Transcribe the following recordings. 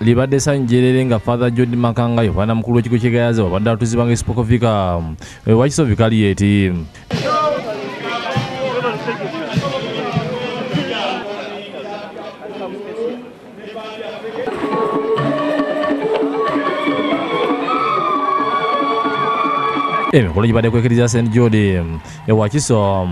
libadde sanjerere nga Father John Makanga Yohana mukulu w'ekigo ky'egayaza wabadde atuzibanga Spokovika Wakiso Vicariate. Emikolo gibadde kwekiriza St. George Wakiso.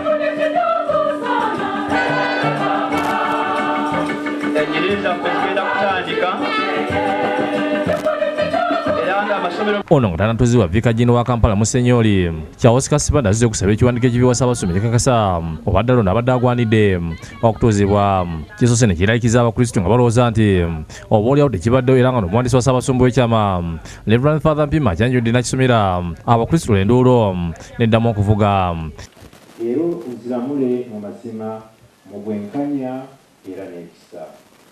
Ono nga tanatuzibwa Vika Jini wa Kampala Musenyoli Charles Kasibanda azze kusaba ekiwandiiko ekibiwa Ssaabasumbi kikakasa obadde alonda abadde agwanidde okutuzibwa kisose ne kiralikiza Abakristo nga balowooza nti obaolyawo tekibaddewo era nga n'omuwandiisi wa Ssaabasumbi w'ekyama Reverend Father Mpima akyanjudde nakisomera Abakristo enduulo neddamu okuvuga. Leero nziramule mu mazima mu bwenkanya era n'ekisa.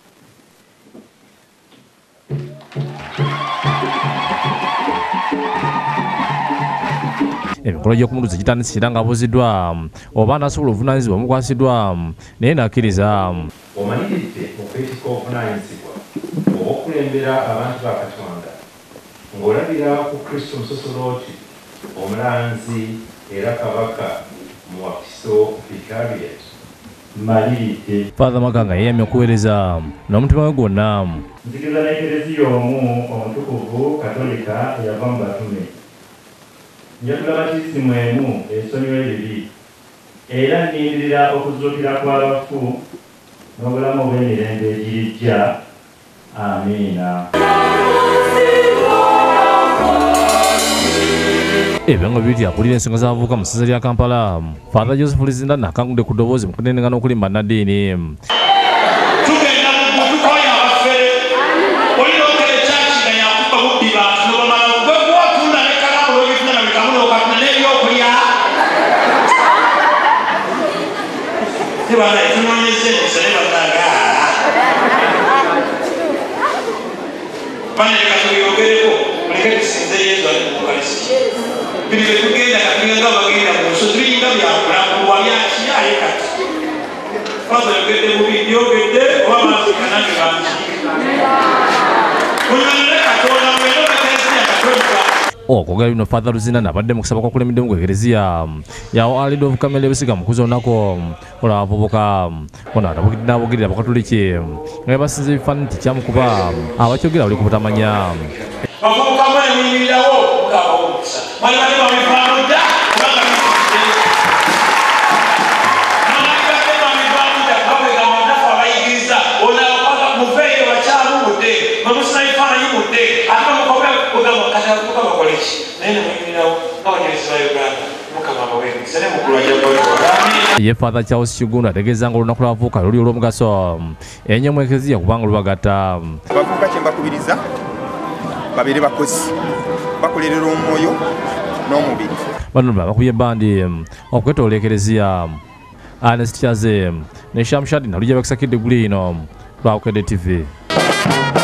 Emikolo gy'okumuluza gitandikira nga abuuziddwa oba anasobola obuvunaanyizibwa omukwasiddwa naye n'akkiriza. Omaliridde okwetika obuvunaanyizibwa obw'okulembera abantu ba Katonda ng'olabira ku Kristo Musosolooti omulanzi era kabaka mu Wakiso Vicariate. Maliridde Father Makanga yeeyamye okuweereza n'omutima we gwonna. Nzikiriza n'ekereziya omu omutukuvu Katolika eyava mu batume. Njagula batisimu emu esonyiwa ebibi era nnindirira okuzuukira kw'abafu n'obulamu obw'emirembe egirijja. Amiina. Ebyo nga bibiri akulira ensonga z'abavubuka mu ssaza lya Kampala Father Joseph Lizinda nakangudde ku ddoboozi mu kunenengana okulimba nnaddiini. Okwogera bino Father Luzinda abadde mu kusaba kwakulembedde mu Ekereziya yawo alidde obukamera ebisiga mu kuza onako olw'abavubuka ono atabukidde n'abogirira Abakatoliki nga basinza ebifaananyi tikyamukuba abakyogera bali ku butamanya. Bavubuka mwene muyimirirawo ng'abawuliza mwali bali bamivaano dda kubanga bifudde namalibadde bamivaano dda babega amanafu abayigiriza onabapaka muveeyo bakyalumudde bamusina bifaananyi mudde ate bamukobe kugamba katavubuka bakoleki naye ne muyimirirawo ng'abanyerezi ba Uganda mukama abaweereza ne mukulu ajja ye Father Charles Kigundu ategeeza nga olunaku lw'abavubuka luli olw'omugaso ennyo mu Ekereziya kubanga lubagatta. Abavubuka kye mbakubiriza babeere bakozi bakolerera omwoyo n'omubiri. Bano bakubye bandi okwetoola Ekereziya. Ernest Chaze ne Shamshadi nalujja bakisakidde guli ino lwa Ukedde TV.